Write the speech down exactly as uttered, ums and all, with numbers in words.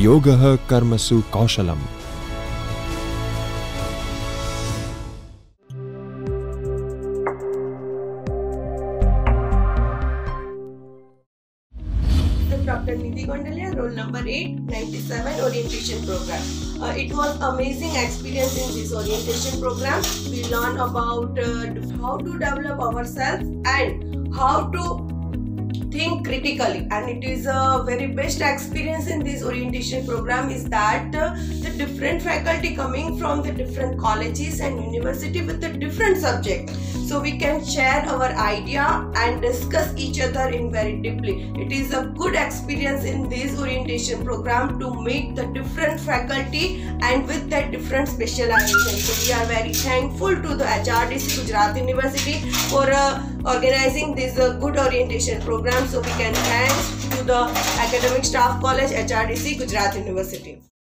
Yogah Karmasu Kaushalam. Doctor Nidhi Gondaliya, roll number eight, ninety-seven orientation program. Uh, it was amazing experience in this orientation program. We learned about uh, how to develop ourselves and how to think critically, and it is a very best experience in this orientation program is that uh, the different faculty coming from the different colleges and university with the different subject, so we can share our idea and discuss each other in very deeply. It is a good experience in this orientation program to meet the different faculty and with their different specialization. So we are very thankful to the H R D C Gujarat University for uh, organizing this uh, good orientation program. So we can thanks to the academic staff college H R D C Gujarat University.